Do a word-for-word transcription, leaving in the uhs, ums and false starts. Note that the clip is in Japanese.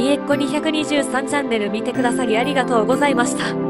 えっこにひゃくにじゅうさんチャンネル見てくださりありがとうございました。